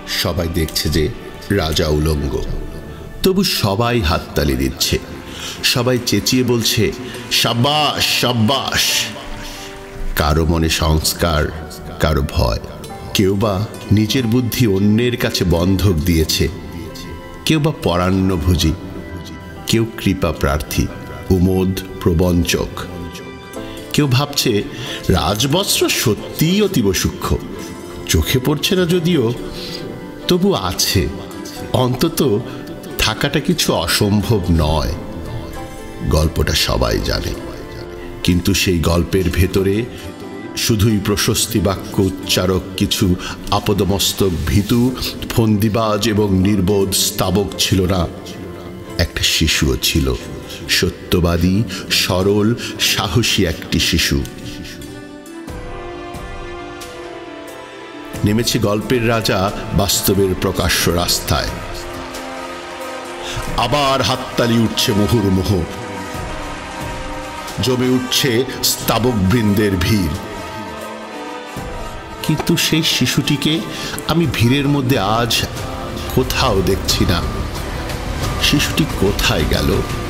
সবাই দেখছে যে রাজা উলঙ্গ, তবু সবাই হাততালি দিচ্ছে, সবাই চেঁচিয়ে বলছে সাব্বাস সাব্বাস। কারো মনে সংস্কার, কারো ভয়, কেউ বা নিজের বুদ্ধি অন্যের কাছে বন্ধক দিয়েছে, কেউ বা পরান্নভোজী, কেউ কৃপা প্রার্থী, উমোদ প্রবঞ্চক। কেউ ভাবছে রাজবস্ত্র সত্যিই অতীব সূক্ষ্ম, চোখে পড়ছে না যদিও, তবু আছে, অন্তত থাকাটা কিছু অসম্ভব নয়। গল্পটা সবাই জানে, কিন্তু সেই গল্পের ভেতরে শুধুই প্রশস্তি বাক্য উচ্চারক কিছু আপদমস্তক ভীতু, ফন্দিবাজ এবং নির্বোধ স্তাবক ছিল না। একটা শিশুও ছিল, সত্যবাদী, সরল, সাহসী একটি শিশু। নেমেছে গল্পের রাজা বাস্তবের প্রকাশ্য রাস্তায়। আবার হাততালি উঠছে মুহুর্মুহ, জমে উঠছে স্তাবক বৃন্দের ভিড়। কিন্তু সেই শিশুটিকে আমি ভিড়ের মধ্যে আজ কোথাও দেখছি না। শিশুটি কোথায় গেল?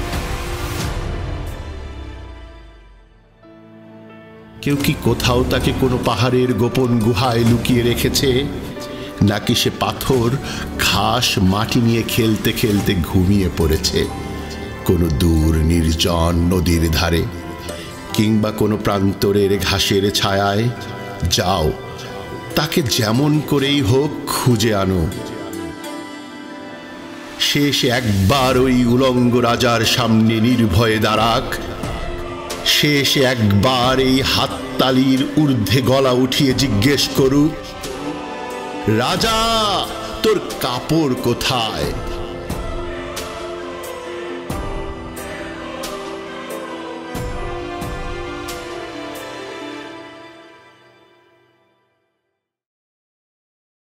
কেউ কি কোথাও তাকে কোনো পাহাড়ের গোপন গুহায় লুকিয়ে রেখেছে, নাকি সে পাথর, ঘাস, মাটি নিয়ে খেলতে খেলতে ঘুমিয়ে পড়েছে কোনো দূর নির্জন নদীর ধারে, কিংবা কোনো প্রান্তরের ঘাসের ছায়ায়? যাও, তাকে যেমন করেই হোক খুঁজে আনো। শেষ একবার ওই উলঙ্গ রাজার সামনে নির্ভয়ে দাঁড়াক, শেষ একবার এই হাততালির ঊর্ধ্বে গলা উঠিয়ে জিজ্ঞেস করুক, রাজা তোর কাপড় কোথায়?